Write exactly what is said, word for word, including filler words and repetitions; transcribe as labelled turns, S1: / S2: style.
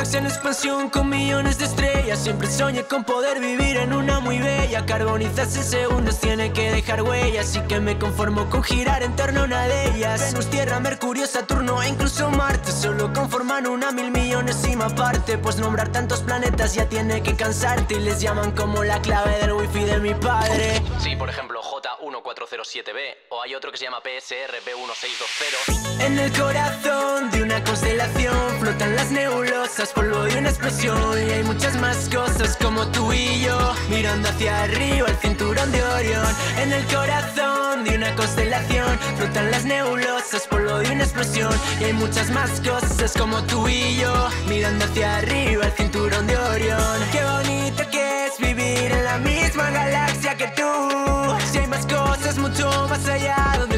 S1: galaxia en expansión con millones de estrellas. Siempre soñé con poder vivir en una muy bella. Carbonizarse en segundos tiene que dejar huellas, así que me conformo con girar en torno a una de ellas. Venus, Tierra, Mercurio, Saturno e incluso Marte solo conforman una mil millonésima parte. Pues nombrar tantos planetas ya tiene que cansarte, y les llaman como la clave del wifi de mi padre.
S2: Sí, por ejemplo J uno cuatro cero siete B, o hay otro que se llama P S R B uno seis dos cero.
S1: En el corazón de una constelación flotan las nebulosas, polvo de una explosión. Y hay muchas más cosas como tú y yo, mirando hacia arriba el cinturón de Orión. En el corazón de una constelación flotan las nebulosas, polvo de una explosión. Y hay muchas más cosas como tú y yo, mirando hacia arriba el cinturón de Orión. Qué bonito que es vivir en la misma galaxia que tú. Si hay más cosas mucho más allá donde